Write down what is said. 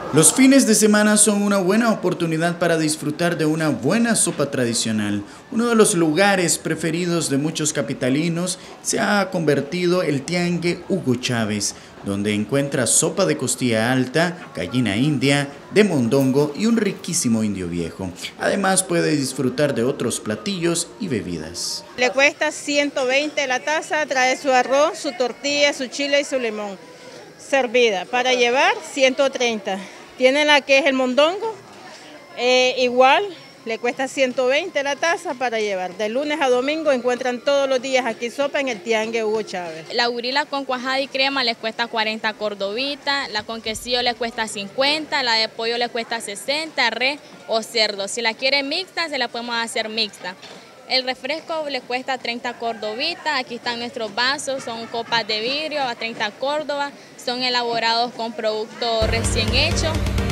Los fines de semana son una buena oportunidad para disfrutar de una buena sopa tradicional. Uno de los lugares preferidos de muchos capitalinos se ha convertido el Tiangue Hugo Chávez, donde encuentras sopa de costilla alta, gallina india, de mondongo y un riquísimo indio viejo. Además puede disfrutar de otros platillos y bebidas. Le cuesta 120 la taza, trae su arroz, su tortilla, su chile y su limón. Servida. Para llevar, 130. Tiene la que es el mondongo, igual, le cuesta 120 la taza para llevar. De lunes a domingo encuentran todos los días aquí sopa en el Tiangue Hugo Chávez. La gurila con cuajada y crema les cuesta 40 cordobitas, la con quesillo les cuesta 50, la de pollo les cuesta 60, res o cerdo. Si la quieren mixta, se la podemos hacer mixta. El refresco le cuesta 30 cordobitas, aquí están nuestros vasos, son copas de vidrio a 30 córdobas, son elaborados con producto recién hecho.